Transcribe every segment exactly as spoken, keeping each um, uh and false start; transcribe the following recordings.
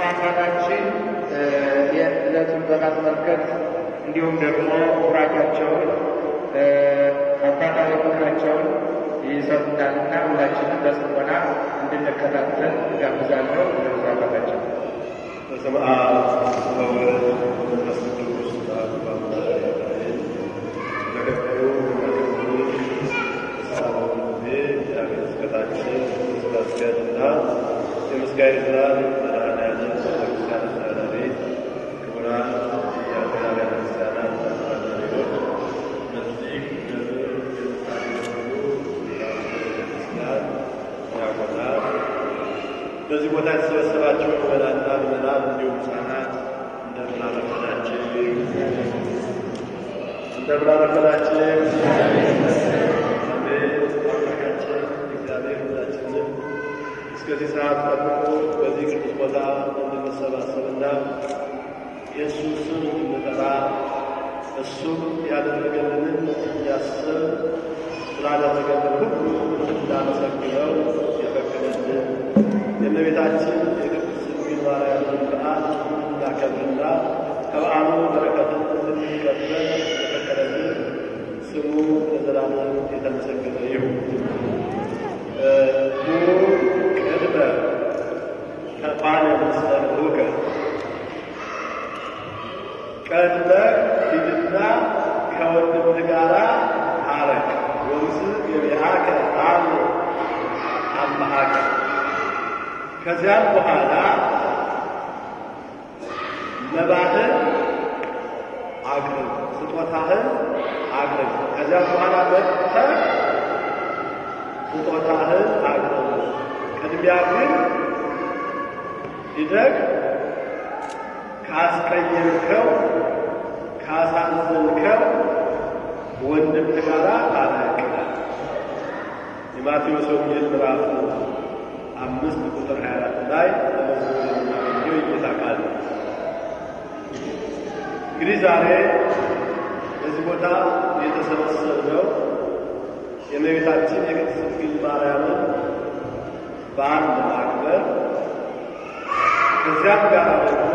አባታችን የዕለቱን በማስመልከት እንዲሁም ደግሞ ቡራቻቸውን አባታዊ ምክራቸውን ይሰጡናልና ሁላችንም በጽሞና እንድንከታተል እጋብዛለሁ። ለብዙ አባታችን በስመ አብ ወወልድ ወመንፈስ ቅዱስ አሐዱ አምላክ ተከታዩ ቅዱስ ሳሙኤል የአገስከታችን ስላስገድና የምስጋና ስርዓት መድኃኔዓለም ቤተክርስቲያን አስተዳዳሪ ክቡራን የአብያተ ክርስቲያናት አስተዳዳሪዎች በዚህ በዚህ ቦታ የተሰበሰባችሁ ምዕመናንና ምዕመናን እንዲሁም ሕፃናት እንደምን አረፈዳችሁ? እንደምን አረፈዳችሁ? አሜን። አምላካችን እግዚአብሔር ሁላችንም እስከዚህ ሰዓት ጠብቆ በዚህ ቅዱስ ቦታ እንድንሰባሰብና የእሱ ስም እንድንጠራ እሱም ያደረገልንን እንዲያስብ ስላደረገልን ሁሉ እንዳመሰግነው የፈቀደልን የእመቤታችን የቅድስት ድንግል ማርያምን በዓል እንዳከብርና ከበዓሉ በረከትን እንድንቀበል የፈቀደልን ስሙ ለዘላለም የተመሰገነ ይሁን። ቅድመ ተባለ መሰሉከ ቀድመ ሂድና ከወንድምህ ጋራ ታረቅ ወንዝ የቢሃከ አሉ አማሃከ ከዚያም በኋላ መባህን አቅርብ፣ ስጦታህን አቅርብ። ከዚያም በኋላ መጥተህ ስጦታህን አቅርብ። ቅድሚያ ግን ሂደህ ካስቀየምከው ካሳዘንከው ወንድምህ ጋራ ታረቅ። የማቴዎስ ወንጌል ምዕራፍ አምስት ቁጥር ሀያ አራት ላይ ተመዝግቦ የምናገኘው የጌታ ቃል ነው። እንግዲህ ዛሬ በዚህ ቦታ የተሰበሰብነው የእመቤታችን የቅድስት ድንግል ማርያምን በዓል ለማክበር ከዚያም ጋር ደግሞ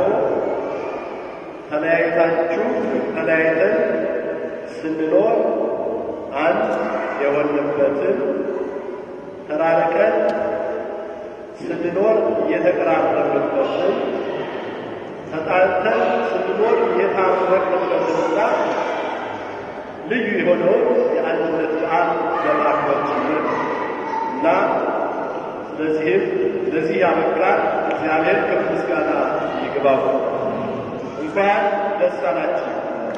ተለያይታችሁ ተለያይተን ስንኖር አንድ የሆንበትን ተራርቀን ስንኖር እየተቀራረብንበትን ተጣልተን ስንኖር እየታረቅንበትንና ልዩ የሆነውን የአንድነት በዓል ለማክበር ጭምር እና ስለዚህም ለዚህ ያበቃን እግዚአብሔር ክብር ምስጋና ይግባው። እንኳን ደስ አላችሁ።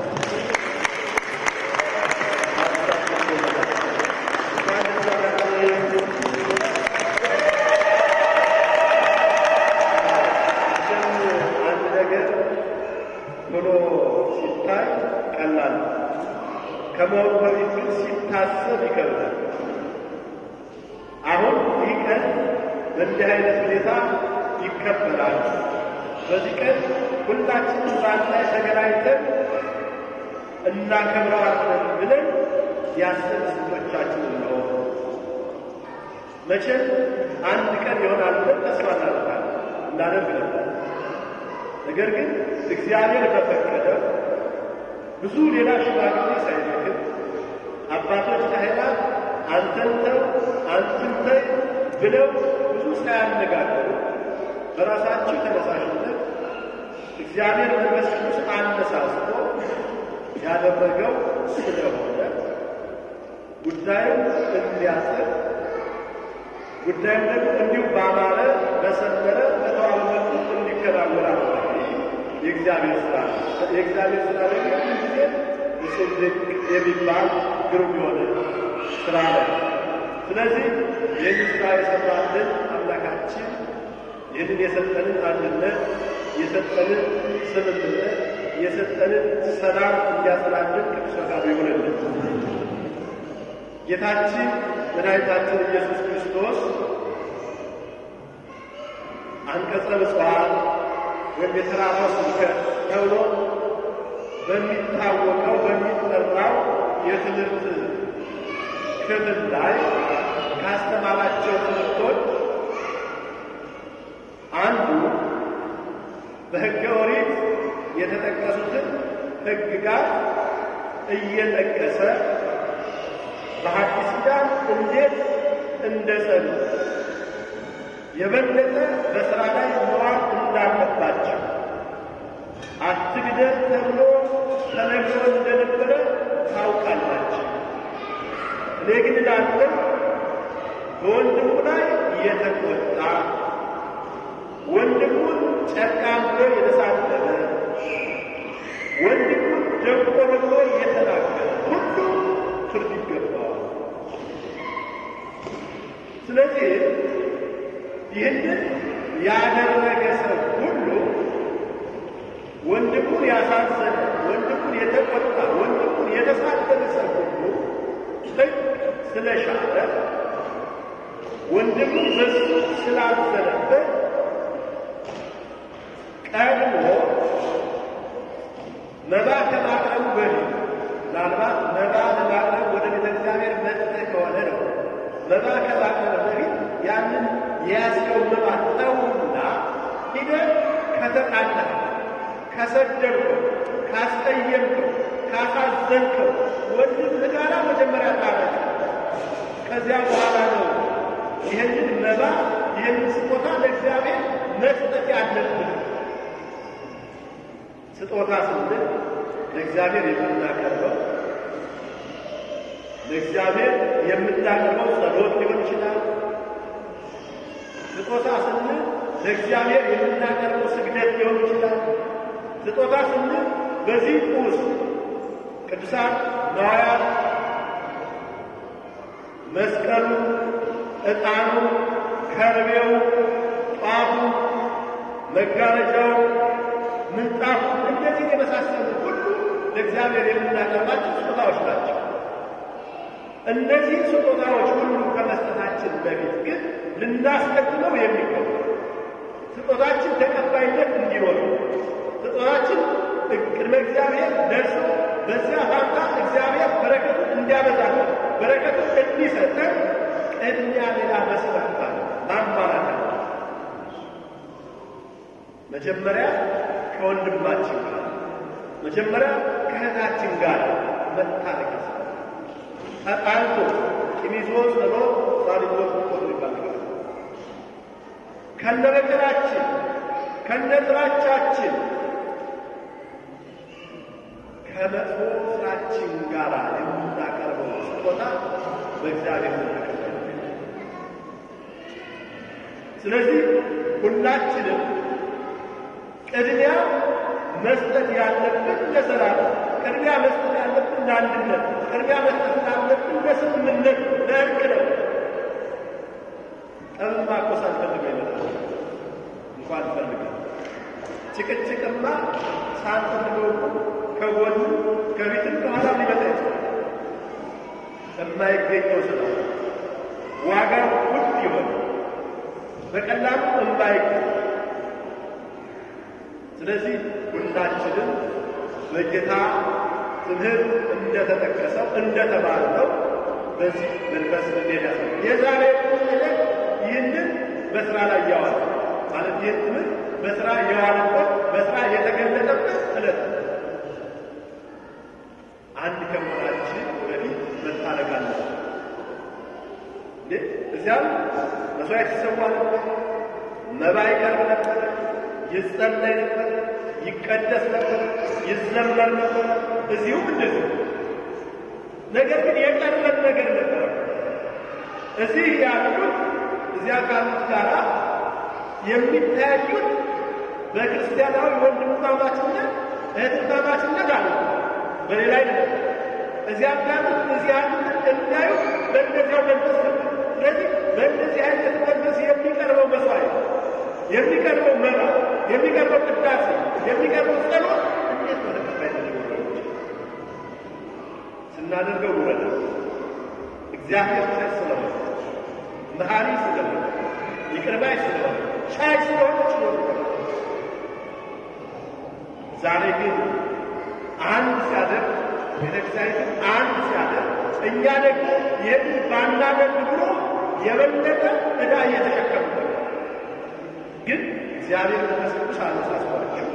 ከመሆኑ በፊት ግን ሲታሰብ ይከብዳል። አሁን ይህ ቀን በእንዲህ አይነት ሁኔታ ይከበራል። በዚህ ቀን ሁላችንም በአንድ ላይ ተገናኝተን እናከብረዋለን ብለን ያሰብን ስንቶቻችን ነው? መቼም አንድ ቀን ይሆናል ብለን ተስፋ እናደርጋለን እናደርግ ነበር። ነገር ግን እግዚአብሔር በፈቀደው ብዙ ሌላ ሽማግሌ ሳይልክም አባቶች ካህናት አንተን ተው አንተን ተይ ብለው ብዙ ሳያነጋገሩ በራሳቸው ተነሳሽነት እግዚአብሔር መንፈስ ቅዱስ አነሳስቶ ያደረገው ስለሆነ ጉዳዩ እንዲያስብ ጉዳዩ ደግሞ እንዲሁ ባማረ በሰመረ በተዋበ መልኩ እንዲከናወን አደረገ። የእግዚአብሔር ስራ የእግዚአብሔር ስራ ደግሞ ጊዜ እጹብ ድንቅ የሚባል ግሩም የሆነ ስራ ነው። ስለዚህ ይህን ስራ የሰራልን አምላካችን ይህንን የሰጠንን አንድነት የሰጠንን ስምምነት የሰጠንን ሰላም እንዲያጸናልን ቅዱስ ፈቃዱ ይሁንልን። ጌታችን መድኃኒታችን ኢየሱስ ክርስቶስ አንቀጸ ምጽዋት ወይም የተራራው ስብከት ተብሎ በሚታወቀው በሚጠራው የትምህርት ክፍል ላይ ካስተማራቸው ትምህርቶች አንዱ በሕገ ኦሪት የተጠቀሱትን ሕግጋት እየጠቀሰ በሐዲስ ኪዳን እንዴት እንደጸኑ የበለጠ በሥራ ላይ መዋል እንዳለባቸው አትግደል ተብሎ ተነግሮ እንደነበረ ታውቃላችሁ። እኔ ግን እላለሁ በወንድሙ ላይ የተቆጣ ወንድሙን ጨካኝ ብሎ የተሳደበ ወንድሙን ደንቆሮ ብሎ የተናገረ ሁሉ ፍርድ ይገባዋል። ስለዚህ ይህንን ያደረገ ሰው ሁሉ ወንድሙን ያሳዘነ ወንድሙን የተቆጣ ወንድሙን የተሳደበ ሰው ሁሉ ሕግ ስለሻረ ወንድሙን በሱ ስላዘነበት ቀድሞ መባ ከማቅረቡ በፊት ምናልባት መባ ለማቅረብ ወደ ቤተ እግዚአብሔር መጥተህ ከሆነ ነው። መባ ከማቅረብ በፊት ያንን የያዝከው መባ ተውና ሂደህ ከተጣላህ፣ ከሰደብከው፣ ካስቀየምከው፣ ካሳዘንከው ወንድምህ ጋር መጀመሪያ ታረቅ። ከዚያ በኋላ ነው ይህንን መባ ይህንን ስጦታ ለእግዚአብሔር መስጠት ያለብን። ስጦታ ስንል ለእግዚአብሔር የምናቀርበው ለእግዚአብሔር የምናቀርበው ጸሎት ሊሆን ይችላል። ስጦታ ስንል ለእግዚአብሔር የምናቀርበው ስግደት ሊሆን ይችላል። ስጦታ ስንል በዚህ ውስጥ ቅዱሳን ነዋያት፣ መስቀሉ፣ ዕጣኑ፣ ከርቤው፣ ጧፉ፣ መጋረጃው፣ ምንጣፉ እንደዚህ የመሳሰሉ ሁሉ ለእግዚአብሔር የምናቀርባቸው ስጦታዎች ናቸው። እነዚህ ስጦታዎች ሁሉ ከመስጠታችን በፊት ግን ልናስቀድመው የሚገባ ስጦታችን ተቀባይነት እንዲኖር ስጦታችን ቅድመ እግዚአብሔር ደርሶ በዚያ ፋንታ እግዚአብሔር በረከቱን እንዲያበዛለን በረከቱን እንዲሰጠን ቅድሚያ ሌላ መስራት ማሟላት አለ። መጀመሪያ ከወንድማችን ጋር መጀመሪያ ከእህታችን ጋር መታረቅ ተጣልቶ ቂም ይዞ ጸሎ ጻድቆት ቆጥሮ ይባላል። ከነበረከታችን ከነጥራቻችን ከመጥፎ ስራችን ጋር የምናቀርበው ስጦታ በእግዚአብሔር ተቀበለ። ስለዚህ ሁላችንም ቅድሚያ መስጠት ያለብን ለሰላም፣ ቅድሚያ መስጠት ያለብን ለአንድነት፣ ቅድሚያ መስጠት ያለብን ለስምምነት፣ ለእርቅ ነው። ጠብማ እኮ ሳንፈልገው ይመጣል። እንኳን ፈልገን ጭቅጭቅማ ሳንፈልገው ከጎኑ ከፊትም ከኋላ ሊመጣ ይችላል። የማይገኘው ስራ ዋጋው ውድ ይሆን በቀላሉ የማይገኝ። ስለዚህ ሁላችንም በጌታ ትምህርት እንደተጠቀሰው እንደተባለው በዚህ መንፈስ እንዴት ያሰ የዛሬ ዕለት ይህንን በስራ ላይ ያዋል ማለት ይህ ትምህርት በስራ የዋለበት በስራ የተገለጠበት ዕለት አንድ ከመሆናችን በፊት መታረቅ አለብን። እዚያም መስዋዕት ይሰዋ ነበር፣ መባ ይቀርብ ነበር፣ ይጸለይ ነበር፣ ይቀደስ ነበር፣ ይዘመር ነበር። እዚሁም እንደዚህ ነገር ግን የቀረን ነገር ነበር። እዚህ ያሉት እዚያ ካሉት ጋራ የሚታዩት በክርስቲያናዊ ወንድማማችነት እህትማማችነት አለ። በሌላ አይደለም። እዚያ ካሉት እዚህ ያሉት እንዳዩ በእንደዚያው መንፈስ ነበር። ስለዚህ በእንደዚህ አይነት መንፈስ የሚቀርበው መስዋዕት፣ የሚቀርበው መባ፣ የሚቀርበው ቅዳሴ፣ የሚቀርበው ጸሎት እንዴት ነው ተቀባይነት ሊኖረው? ስናደርገው ውረዳ እግዚአብሔር ቸር ስለሆነ መሐሪ ስለሆነ ይቅር ባይ ስለሆነ ቻይ ስለሆነ ችሎት ዛሬ ግን አንድ ሲያደርግ ቤተክርስቲያን አንድ ሲያደርግ እኛ ደግሞ ይህን ባናደርግ ብሎ የበለጠ ዕዳ እየተሸከሙ ግን እግዚአብሔር መንፈስ ቅዱስ አነሳስቷቸው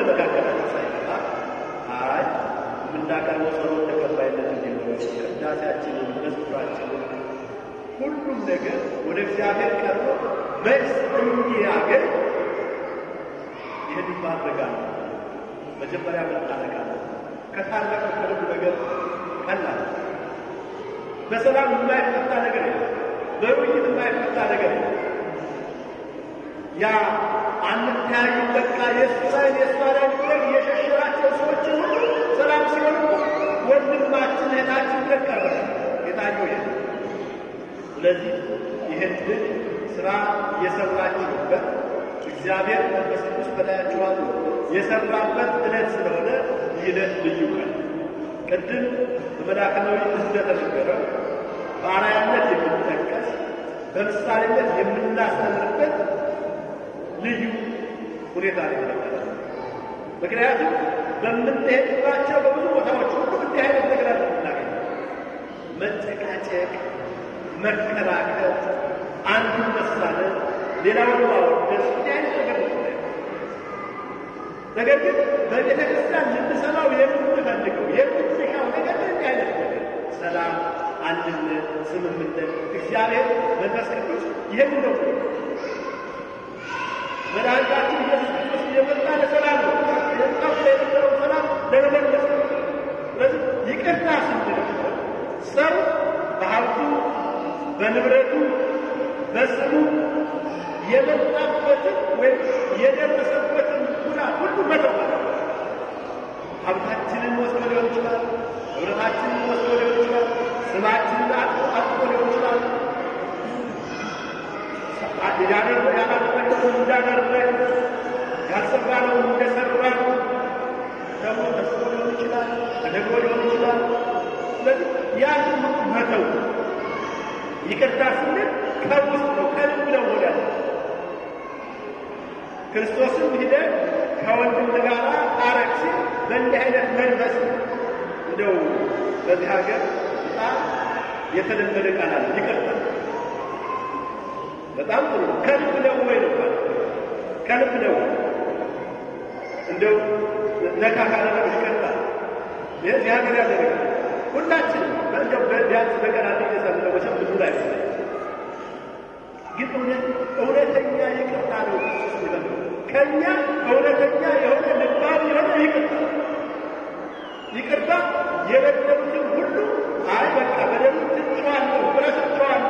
በመካከላቸው ሳይገባ አይ የምናቀርበው ጸሎት ተቀባይነት እንዲኖረው ቅዳሴያችንን መዝሙራችንን ሁሉም ነገር ወደ እግዚአብሔር ቀርቦ መልስ እንዲያገኝ ይህን ማድረጋል። መጀመሪያ መታረቃል። ከታረቀ ከልቡ ነገር ቀላል በሰላም የማይፈታ ነገር የለም። በውይይት የማይፈታ ነገር የለም። ያ አንታዩ በቃ የእስራኤል የእስራኤል ነገር የሸሸራቸው ሰዎች ሁሉ ሰላም ሲሆኑ ወንድማችን እህታችን ተቀበለ የታየው ይሄ። ስለዚህ ይህን ልጅ ስራ የሰራችሁበት እግዚአብሔር መንፈስ ቅዱስ በላያችሁ አድሮ የሰራበት ዕለት ስለሆነ ይህ ዕለት ልዩ ቀን ቅድም በመላከናዊ እንደተነገረው በአርአያነት የሚጠቀስ በምሳሌነት የምናስተምርበት ልዩ ሁኔታ ላይ ተነገረ። ምክንያቱም በምንሄድባቸው በብዙ ቦታዎች ሁሉ እንዲህ አይነት ነገር አለ የምናገኘው መጨቃጨቅ፣ መከራከር፣ አንዱን መሳለን፣ ሌላውን ማወደስ እንዲህ አይነት ነገር ነው። ነገር ግን በቤተ ክርስቲያን ልንሰማው የምንፈልገው የምንሻው ነገር እንዲህ አይነት ነገር ሰላም፣ አንድነት፣ ስምምነት እግዚአብሔር መንፈስ ቅዱስ ይህን ነው። መድኃኒታችን ኢየሱስ ክርስቶስ የመጣ ለሰላም ነው። የመጣው የነበረው ሰላም ለመመለስ ነው። ስለዚህ ይቅርታ ስንል ሰው በሀብቱ በንብረቱ በስሙ የመጣበትን ወይም የደረሰበትን ጉዳት ሁሉ መተው ማለት ነው። ሀብታችንን ወስዶ ሊሆን ይችላል፣ ንብረታችንን ወስዶ ሊሆን ይችላል፣ ስማችንን አጥፎ ሊሆን ይችላል፣ ያላደረግነውን እንዳደረግን ያልሰራነውን እንደሰራን ደግሞ ተስፎ ሊሆን ይችላል፣ ተደግሞ ሊሆን ይችላል። ስለዚህ ያን መተው ይቅርታ ስንል ከውስጥ ነው፣ ከልብ ነው ወዳለ ክርስቶስም ሂደ ከወንድም ጋር ታረቅ ሲል በእንዲህ አይነት መንፈስ እንደው በዚህ ሀገር በጣም የተለመደ ቃል አለ ይቅርታ። በጣም ጥሩ ከልብ ነው ወይ ነው ከልብ ነው እንደው ነካ ካደረገ ይቅርታ። ይህ ሀገር ያደረገ ሁላችን በእንደው ቢያንስ በቀን አንድ ጊዜ ሰምተው ብዙ ላይ ግን እውነተኛ ይቅርታ ነው ክርስቶስ የሚለው ከእኛ እውነተኛ የሆነ ልባዊ የሆነ ይቅርታ ይቅርታ የበደሉትን ሁሉ አይ በቃ በደሉ ትቼዋለሁ ረስቼዋለሁ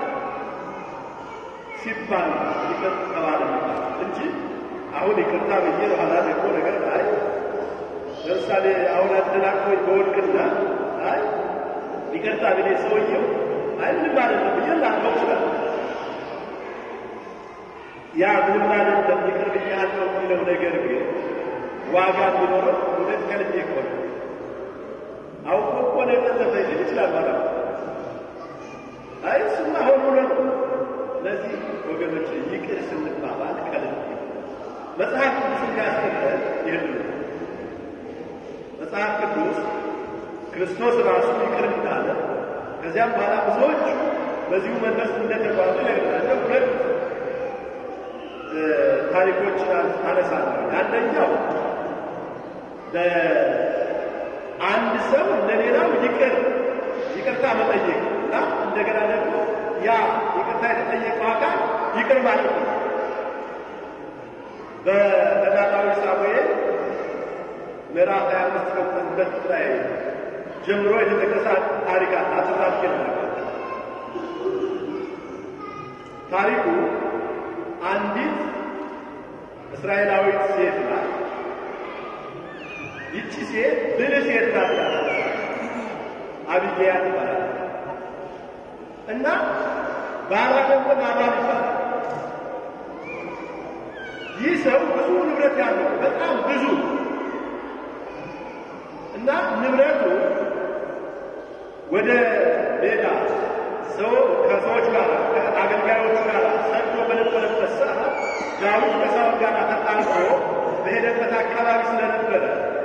ሲባል ይቅር ተባለ እንጂ አሁን ይቅርታ ብዬ በኋላ ደግሞ ነገር አይ ለምሳሌ አሁን አደናቅፎኝ በወድቅና አይ ይቅርታ ብዬ ሰውየው አይ ምንም ማለት ነው ብዬ ላልፈው ይችላል። ያ ምንም ማለት ነው ይቅር ብያለሁ የሚለው ነገር ግን ዋጋ ቢኖረው እውነት ከልብ ይቆም አውቆ እኮ ነው የጠለፈ ይችላል ማለት ነው። አይ እሱማ ሆኖ ነው። ስለዚህ ወገኖች ይቅር ስንባባል ከልብ መጽሐፍ ቅዱስ ያስተምረን ይህን መጽሐፍ ቅዱስ ክርስቶስ ራሱ ይቅር እንዳለ ከዚያም በኋላ ብዙዎች በዚሁ መንፈስ እንደተጓዙ ይነግረናል። ሁለት ታሪኮች አነሳለሁ። አንደኛው አንድ ሰው ለሌላው ይቅር ይቅርታ መጠየቅ እና እንደገና ደግሞ ያ ይቅርታ የተጠየቀው አካል ይቅር ማለት ነው። በቀዳማዊ ሳሙኤል ምዕራፍ ሃያ አምስት ቁጥር ሁለት ላይ ጀምሮ የተጠቀሰ ታሪክ አለ። አስራፍ ታሪኩ አንዲት እስራኤላዊት ሴት ናት። ይቺ ሴት ብልህ ሴት ናት። አቢግያ ትባላለች እና ባሏ ደግሞ ናባል ይባላል። ይህ ሰው ብዙ ንብረት ያለው በጣም ብዙ እና ንብረቱ ወደ ሌላ ሰው ከሰዎች ጋር ከአገልጋዮች ጋር ሰጥቶ በነበረበት ሰዓት ዳዊት ከሳኦል ጋር ተጣልቆ በሄደበት አካባቢ ስለነበረ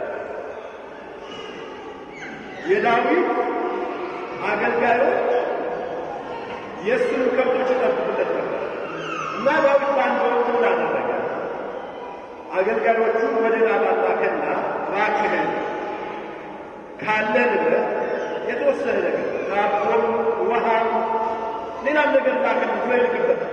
የዳዊት አገልጋዮች የእሱን ከብቶች ይጠብቁለት ነበር እና ዳዊት በአንድ ወቅት ምን አደረገ? አገልጋዮቹ ወደ ናባል ካለ ንብረት የተወሰነ ነገር ዳቦም ውሃ ሌላም ነገር ካለ ብሎ ይልክበታል።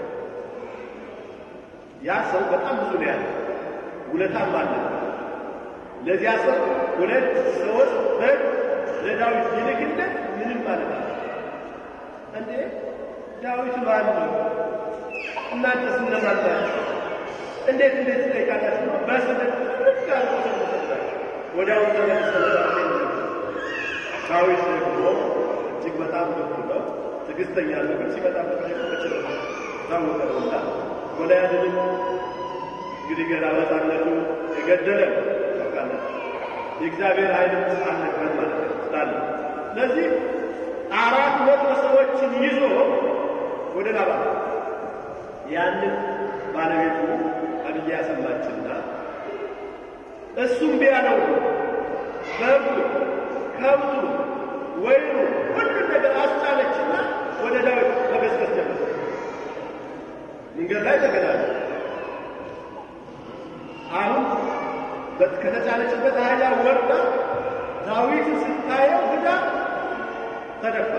ያ ሰው በጣም ብዙ ነው ያለው ውለታም አለ። ለዚያ ሰው ሁለት ሶስት በግ ለዳዊት ይልክለት ምንም ማለት ነው እንዴ? ዳዊት ማን ነው? እናንተስ እነማን ናችሁ? እንዴት እንዴት ትጠይቃላችሁ? በስደት ተልካሉ ተሰጣችሁ ወዲያው ተመለሰ። ዳዊት ደግሞ እጅግ በጣም ልብ ነው፣ ትዕግስተኛ ነው። ግን ሲመጣ በተጨረሰ ታውቀውና ጎልያድን እንግዲህ ገና በሕፃንነቱ የገደለ ታውቃለህ። የእግዚአብሔር ኃይል አለበት ማለት ነው ታለ ስለዚህ አራት መቶ ሰዎችን ይዞ ወደ ላባ ያንን ባለቤቱ አብያ ሰማችና እሱም ቢያለው በቡ ከብቱ ወይኑ ሁሉ ነገር አስጫለችና ወደ ዳዊት መገስገስ ጀመረ። መንገድ ላይ ተገናኙ። አሁን ከተጫነችበት አህያ ወርዳ ዳዊት ስታየው ግዳ ተደፋ።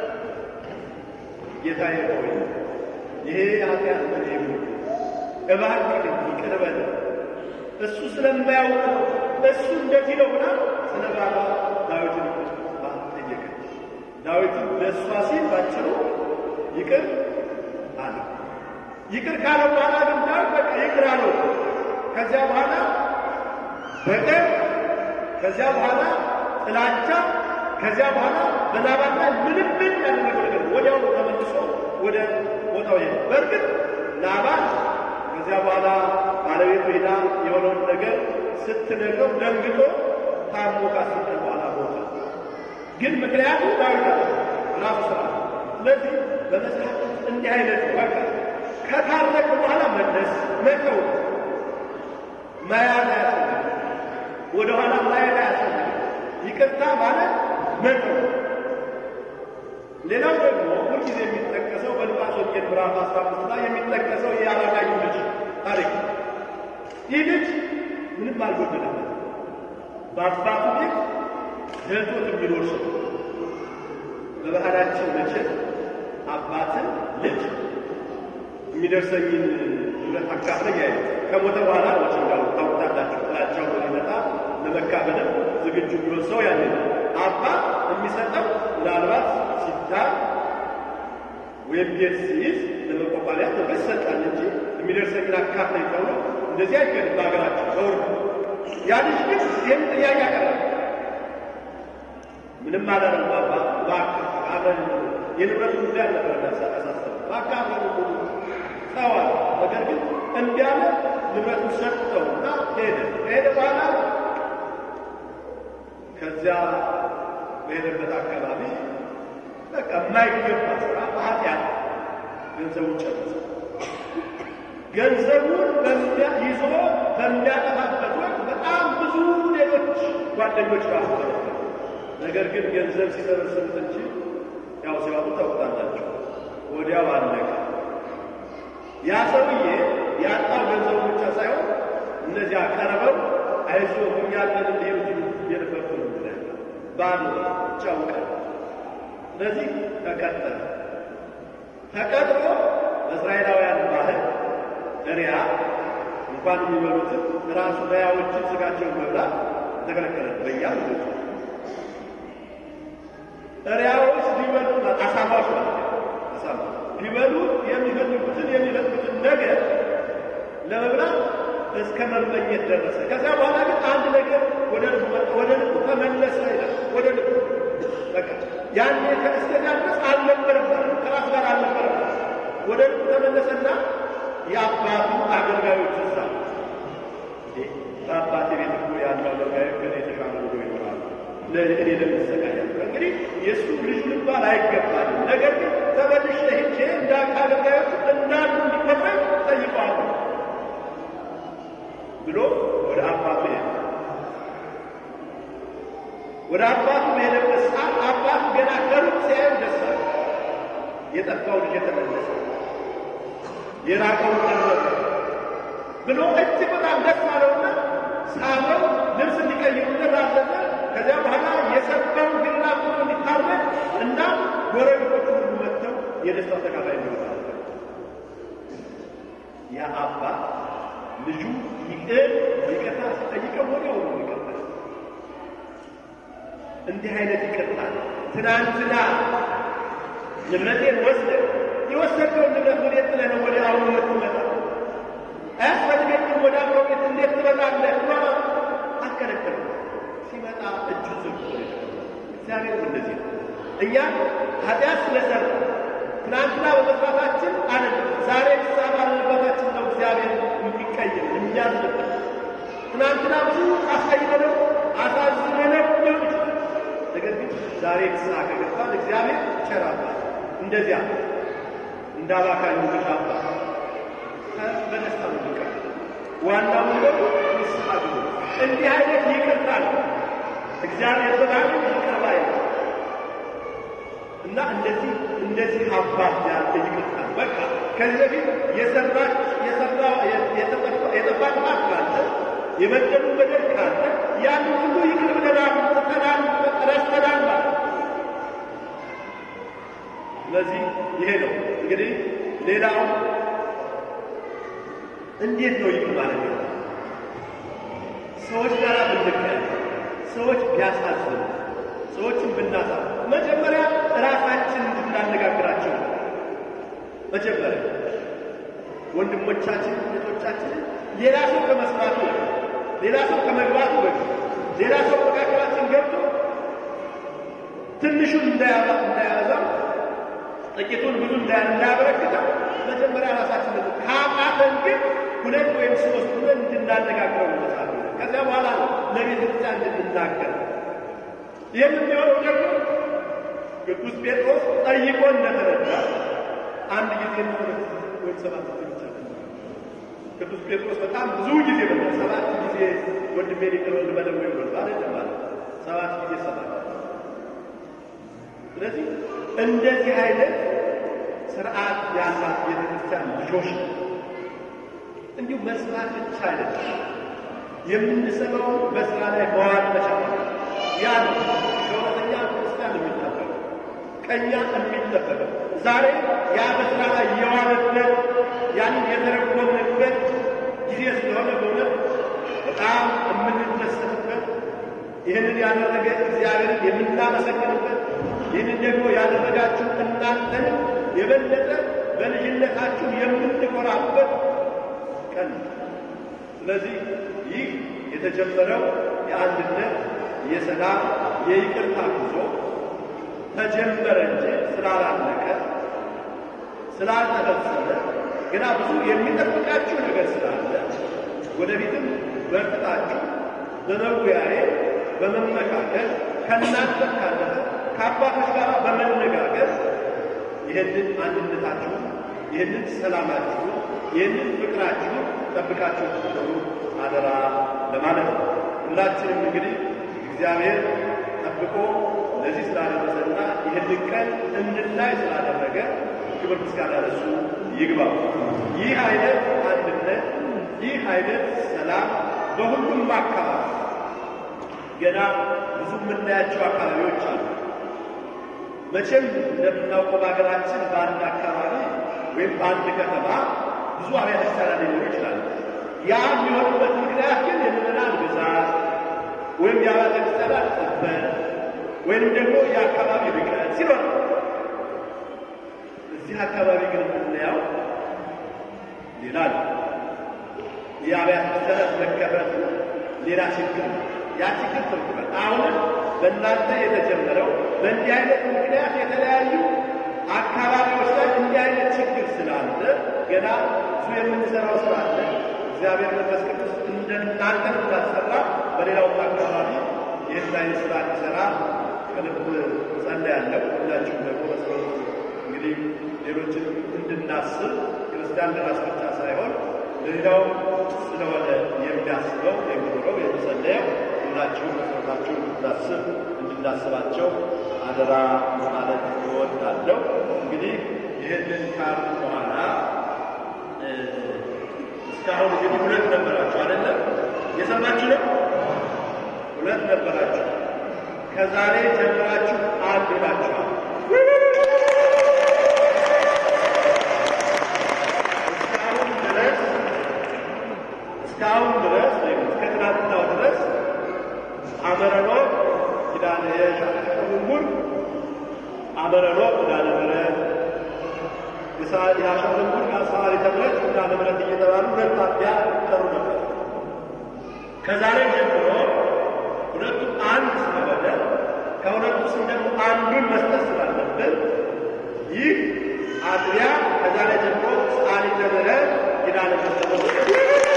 ጌታዬ ሆይ ይሄ ኃጢአት ምን ይሁን እባክህ ይቅር በል፣ እሱ ስለማያውቅ እሱ እንደዚህ ነው ብላ ስለ ባሏ ዳዊትን ጠየቀች። ዳዊትን ለእሷ ሲል ባጭሩ ይቅር አለ። ይቅር ካለ በኋላ ግን ዳዊት በቃ ይቅር አለው። ከዚያ በኋላ በቀር ከዚያ በኋላ ጥላቻ ከዚያ በኋላ በላባን ላይ ምንም ምን ያደረገው ነገር ወዲያው ተመልሶ ወደ ቦታው ሄደ። በእርግጥ ላባ ከዚያ በኋላ ባለቤቱ ሄዳ የሆነውን ነገር ስትነግረው ደንግጦ ታሞ ካስቀረ በኋላ ቦታ ግን ምክንያቱ ዳዊት ራሱ ስራ። ስለዚህ በመጽሐፍ እንዲህ አይነት በቃ ከታረቀ በኋላ መለስ መተው ማያዳ ወደ ኋላ ማያዳ ይቅርታ ማለት መተው። ሌላው ደግሞ ሁልጊዜ የሚጠቀሰው በሉቃስ ወንጌል ምዕራፍ አስራ አምስት ላይ የሚጠቀሰው የአራዳዩ ልጅ ታሪክ። ይህ ልጅ ምንም አልጎደለበትም። በአባቱ ቤት ደልቶት የሚኖር ሰው። በባህላችን መቼም አባትን ልጅ የሚደርሰኝን ሁለት አካፍለኝ አይደል ከሞተ በኋላ ወጭ እንዳው ታውቃላችሁ ጥላቻው ሊመጣ ለመካፈል ዝግጁ ቢሆን ሰው ያለ አባ የሚሰጠው ምናልባት ሲዳር ወይም ቤት ሲይዝ ለመቆጣሪያ ተበሰጣል እንጂ የሚደርሰኝን አካፍለኝ ተብሎ እንደዚህ አይገድም በሀገራችን ተወርዶ። ያ ልጅ ግን ይህን ጥያቄ ያቀረበ ምንም አላለም። አባ እባክህ አብረን የንብረት ጉዳይ አልነበረ ያሳሰበው እባክህ አብረን ተዋል። ነገር ግን እንዲያለ ንብረቱን ሰጥተውና ሄደ። ሄደ በኋላ ከዚያ በሄደበት አካባቢ በቃ የማይገባ ስራ በኃጢአት ገንዘቡን ጨረሰ። ገንዘቡን በሚያ ይዞ በሚያጠፋበት ወቅት በጣም ብዙ ሌሎች ጓደኞች ራሱ ነገር ግን ገንዘብ ሲሰበስቡት እንጂ ያው ሲያወጡ ታውቃላችሁ ወዲያው አለቀ። ያ ሰውዬ ያጣው ገንዘቡ ብቻ ሳይሆን እነዚያ ቀርበው አይዞህ እኛለን እንዲሉ የነበሩ ነው ባሉ ጫውቀ። ስለዚህ ተቀጠረ። ተቀጥሮ በእስራኤላውያን ባህል እሪያ እንኳን የሚበሉትን ራሱ በያዎችን ስጋቸውን መብላት ተከለከለ። በያም እሪያዎች ሊበሉ አሳማዎች ማለት አሳማ ሊበሉ የሚፈልጉትን የሚፈልጉትን ነገር ለመብላት እስከ መመኘት ደረሰ። ከዚያ በኋላ ግን አንድ ነገር ወደ ወደ ልቡ ተመለሰ ይላል። ወደ ልቡ በቃ ያን ከእስከዚያ ድረስ አልነበረም፣ ከራሱ ጋር አልነበረም። ወደ ልቡ ተመለሰና የአባቱ አገልጋዮች እዛ በአባቴ ቤት እኮ ያለው አገልጋይ ከኔ የተሻለ ብሎ ይኖራል ለእኔ ለምሰቃያ እንግዲህ የእሱ ልጅ ልባል አይገባልም። ነገር ግን ተመልሼ ሄጄ እንደ አገልጋዮች እንዳሉ እንዲቆጥረኝ ጠይቀዋለሁ ብሎ ወደ አባቱ ሄደ። ወደ አባቱ በሄደበት ሰዓት አባቱ ገና ከሩቅ ሲያየው ደስ አለ። የጠፋው ልጅ የተመለሰ የራቀው ቀረበ ብሎ እጅግ በጣም ደስ አለውና ሳመው። ልብስ እንዲቀይሩለት አዘዘ። ከዚያ በኋላ የሰባውን ግላቱ እንዲታረቅ እና ጎረቤቶቹ ሁሉ መጥተው የደስታው ተካፋይ እንዲሆኑ ያ አባት ልጁ ይቅር ይቅርታ ሲጠይቀው ወዲያው ነው ይቅርታ። እንዲህ አይነት ይቅርታ ትናንትና ንብረቴን ወስደህ የወሰድከውን ንብረት ወዴት ጥለህ ነው ወደ አሁኑ የምትመጣ? አያስፈልገኝም ወደ አብሮ ቤት እንዴት ትመጣለህ? አከለከለ። ሲመጣ እጁ ዘግቶ እግዚአብሔር እንደዚህ እኛ ኃጢአት ስለሰራ ትናንትና በመስራታችን አይደለም ዛሬ ንስሐ ባለመግባታችን ነው እግዚአብሔር የሚቀይር የሚያዝንብን። ትናንትና ብዙ አሳይተነው አሳዝነነው ሊሆን ይችላል። ነገር ግን ዛሬ ንስሐ ከገባን እግዚአብሔር ቸር አባት እንደዚያ እንዳባካኝ ተሻባ በደስታ ነው የሚቀር። ዋናው ነገር ንስሐ ግቡ። እንዲህ አይነት ይቅርታ ነው እግዚአብሔር በጣም ይቅር ባይ ነው እና እንደዚህ እንደዚህ አባት ያለ ይቅርታ በቃ ከዚህ በፊት የሰራች የሰራ የተጠፋ የተጠፋ ካለ የበደሉ በደል ካለ ያን ሁሉ ይቅር ብለናል ተጠራን ረስተናል ማለት። ስለዚህ ይሄ ነው እንግዲህ ሌላው እንዴት ነው ይቅር ማለት ነው? ሰዎች ጋር ብንቀር ሰዎች ቢያሳዝኑ ሰዎችን ብናሳ መጀመሪያ ራሳችን እንድናነጋግራቸው መጀመሪያ ወንድሞቻችን እህቶቻችን ሌላ ሰው ከመስማቱ ሌላ ሰው ከመግባቱ በፊት ሌላ ሰው መካከላችን ገብቶ ትንሹን እንዳያዛ እንዳያዛው ጥቂቱን ብዙ እንዳያበረክተው መጀመሪያ ራሳችን ካቃተን ግን ሁለት ወይም ሶስት ሆነን እንድናነጋግረው እንችላለን። ከዚያ በኋላ ለቤተ ክርስቲያን እንድናገር የሚሆነው ደግሞ ቅዱስ ጴጥሮስ ጠይቆ እንደተረዳ አንድ ጊዜ ነው ወይም ሰባት ጊዜ ቅዱስ ጴጥሮስ በጣም ብዙ ጊዜ ነው ሰባት ጊዜ ወንድሜ ሊቀር ልበለው ወይ ማለት ማለት ሰባት ጊዜ ሰባት። ስለዚህ እንደዚህ አይነት ስርዓት ያላት ቤተ ክርስቲያን ልጆች እንዲሁ መስማት ብቻ አይደለም የምንሰማው በስራ ላይ መዋል መቻል ያ ነው ከወተኛ ክርስቲያን የሚጠበቅ ቀኛ የሚጠበቅ ዛሬ ያ በስራ ላይ የዋለበት ያንን የተረጎምንበት ጊዜ ስለሆነ በእውነት በጣም የምንደሰትበት ይህንን ያደረገ እግዚአብሔርን የምናመሰግንበት ይህንን ደግሞ ያደረጋችሁ እናንተን የበለጠ በልጅነታችሁ የምንኮራበት ቀን። ስለዚህ ይህ የተጀመረው የአንድነት የሰላም የይቅርታ ጉዞ ተጀመረ እንጂ ስላላለቀ ስላልተፈጸመ ገና ብዙ የሚጠብቃችሁ ነገር ስላለ ወደፊትም በርትታችሁ በመወያየት በመመካከል ከእናንተ ካለፈ ከአባቶች ጋር በመነጋገር ይህንን አንድነታችሁ ይህንን ሰላማችሁ ይህንን ፍቅራችሁ ጠብቃችሁ ትኖሩ አደራ ለማለት ነው። ሁላችንም እንግዲህ እግዚአብሔር ጠብቆ ለዚህ ስላደረሰና ይህንን ቀን እንድናይ ስላደረገ ክብር ምስጋና ለእሱ ይግባው። ይህ አይነት አንድነት ይህ አይነት ሰላም በሁሉም አካባቢ ገና ብዙ የምናያቸው አካባቢዎች አሉ። መቼም እንደምናውቀው በሀገራችን በአንድ አካባቢ ወይም በአንድ ከተማ ብዙ አብያተ ክርስቲያናት ሊኖሩ ይችላሉ። ያ የሚሆንበት ምክንያት ግን የምዕመናን ብዛት ወይም የአብያተ ክርስቲያናት ጥበት ወይም ደግሞ የአካባቢ ርቀት ሲሆን፣ እዚህ አካባቢ ግን የምናየው ሌላ ነው። የአብያተ ክርስቲያናት መከፈት ሌላ ችግር ነው። ያ ችግር ተውቷል። አሁንም በእናንተ የተጀመረው በእንዲህ አይነት ምክንያት የተለያዩ አካባቢዎች ላይ እንዲህ አይነት ችግር ስላለ ገና ብዙ የምንሰራው ስራ አለ። እግዚአብሔር መንፈስ ቅዱስ እንደናንተ እንዳሰራ በሌላው አካባቢ ይህን አይነት ስራ እንዲሰራ ከልብ ጸልያለሁ። ሁላችሁም ደግሞ በጸሎት እንግዲህ ሌሎችን እንድናስብ ክርስቲያን ለራስ ብቻ ሳይሆን ሌላው ስለሆነ የሚያስበው የሚኖረው የሚጸለየው ሁላችሁም በጸሎታችሁ እንድናስብ እንድናስባቸው አደራ ማለት እወዳለሁ። እንግዲህ ይህንን ካሉ በኋላ እስካሁን እንግዲህ ሁለት ነበራችሁ አይደለም? የሰማችሁ ነው። ሁለት ነበራችሁ። ከዛሬ ጀምራችሁ አንድ ናችሁ። እስካሁን ድረስ እስካሁን ድረስ ወይም እስከ ትናንትናው ድረስ አመረኖ ኪዳነ የሻሸመኔ አመረኖ ኪዳነ ምሕረት የሳል ያሻሸመኔ አሳሪ ተብለት ኪዳነ ምሕረት እየተባሉ ሁለት አጥቢያ ተሩ ነበር። ከዛሬ ጀምሮ ሁለቱ አንድ ስለሆነ ከሁለቱ ስም ደግሞ አንዱን መስጠት ስላለብን ይህ አጥቢያ ከዛሬ ጀምሮ ሳሊተ ምሕረት ኪዳነ ምሕረት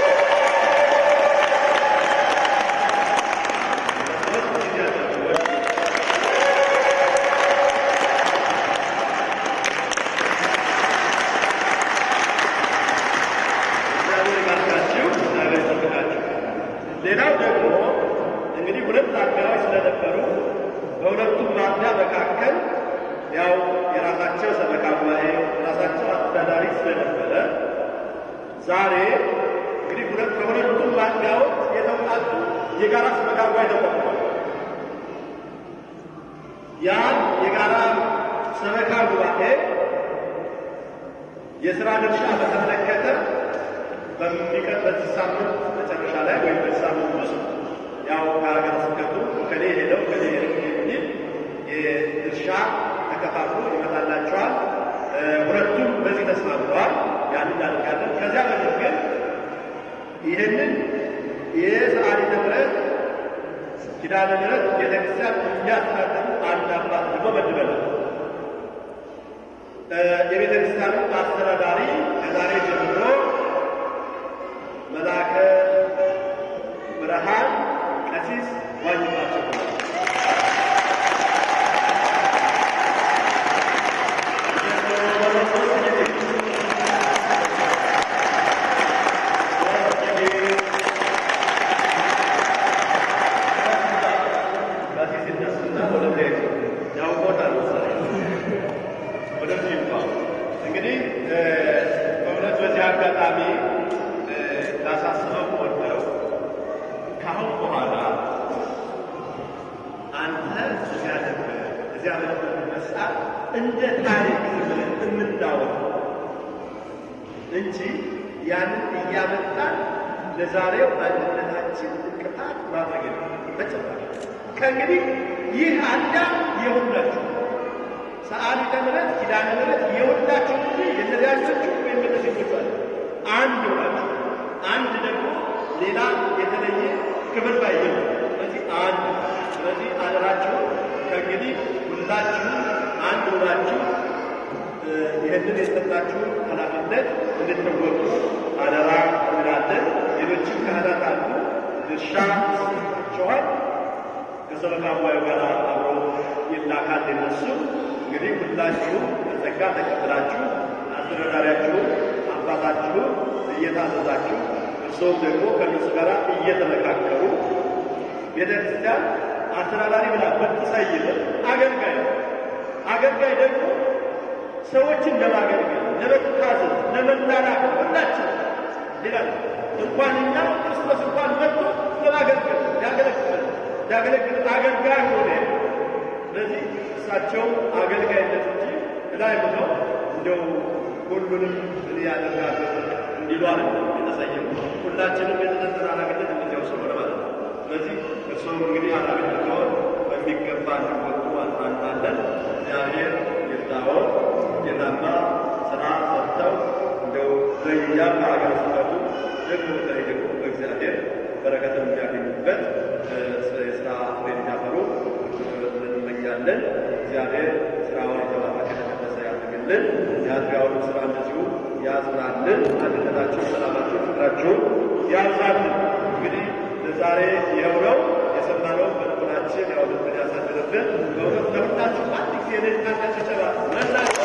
ሌላው ደግሞ እንግዲህ ሁለት አጥቢያዎች ስለነበሩ በሁለቱም አጥቢያ መካከል ያው የራሳቸው ሰበካ ጉባኤ የራሳቸው አስተዳዳሪ ስለነበረ ዛሬ እንግዲህ ሁለት ከሁለቱም አጥቢያዎች የተውጣጡ የጋራ ሰበካ ጉባኤ ተቋቁሟል። ያን የጋራ ሰበካ ጉባኤ የሥራ ድርሻ በተመለከተ በሚቀጥለው ሳምንት መጨረሻ ላይ ወይም በዚህ ሳምንት ውስጥ ያው ከሀገረ ስብከቱ ከሌ ሄደው ከሌ ሄደው የሚል የድርሻ ተከፋፍሎ ይመጣላቸዋል። ሁለቱም በዚህ ተስማምተዋል። ያንን እናደርጋለን። ከዚያ በፊት ግን ይህንን የሰዓሊተ ምሕረት ኪዳነ ምሕረት ቤተክርስቲያን የሚያስተዳድሩ አንድ አባት ደግሞ መድበናል። የቤተክርስቲያኑ አስተዳዳሪ ከዛሬ ጀምሮ መላከ ብርሃን ቀሲስ ዋኝባቸው እንግዲህ በእውነት በዚህ አጋጣሚ ላሳስበው ወደው ካሁን በኋላ አንተ እዚያ ነበር እዚያ በመነሳ እንደ ታሪክ ብለን የምናወራው እንጂ ያንን እያመጣን ለዛሬው አንድነታችን እንቅፋት ማድረግ በጭራሽ። ከእንግዲህ ይህ አንዳ የሁላችሁ ሰዓሊተ ምሕረት ኪዳነ ምሕረት የሁላችሁ እንጂ የነዳያችሁ ወይም የነሴቶች አንድ ሆናችሁ አንድ ደግሞ ሌላ የተለየ ክብር ባይገኝ ስለዚህ አንድ ስለዚህ አደራችሁ ከእንግዲህ ሁላችሁ አንድ ሆናችሁ ይህንን የሰጣችሁ ኃላፊነት እንድትወጡ አደራ እንላለን። ሌሎችም ካህናት አሉ ድርሻ ይሰጣችኋል። ከሰበካ ጉባኤው ጋር አብሮ ይላካል። የነሱ እንግዲህ ሁላችሁ በጸጋ ተቀብላችሁ አስተዳዳሪያችሁ አባታችሁ እየታዘዛችሁ እርሶም ደግሞ ከነሱ ጋር እየተመካከሩ ቤተክርስቲያን አስተዳዳሪ ብላ በተሰየመ አገልጋይ አገልጋይ ደግሞ ሰዎችን ለማገልገል ለመታዘዝ ለመላላክ ሁላችን ይላል። እንኳን እኛ ክርስቶስ እንኳን መጥቶ ለማገልገል ያገለግላል ያገለግል አገልጋይ ሆነ። ስለዚህ እሳቸው አገልጋይነት እንጂ ላይ ነው እንደው ሁሉንም ያደርጋል እንዲሉ አይደለም የተሰየሙ። ሁላችንም የተሰጠን ኃላፊነት እንደዚያው ስለሆነ ማለት ነው። ስለዚህ እርሶም እንግዲህ ኃላፊነትዎን በሚገባ እንዲወጡ አጽናናለን። እግዚአብሔር ይርዳዎት። የላማ ስራ ሰርተው እንደው በያ ከሀገረ ስብከቱ ደግሞ በተለይ ደግሞ በእግዚአብሔር በረከትን የሚያገኙበት የስራ ፍሬ እንዲያፈሩ እንመኛለን። እግዚአብሔር ስራውን የተባረከ የተቀደሰ ያድርግልን። የአጥቢያውን ስራ እንደዚሁ ያጽናልን። አንድነታችሁን፣ ሰላማችሁን፣ ፍቅራችሁን ያብዛልን። እንግዲህ ለዛሬ የውለው የሰማነው በልቦናችን ያው ልብን ያሳድርብን። በእውነት ለሁላችሁ አንድ ጊዜ ለታናቸው ሰባ መላ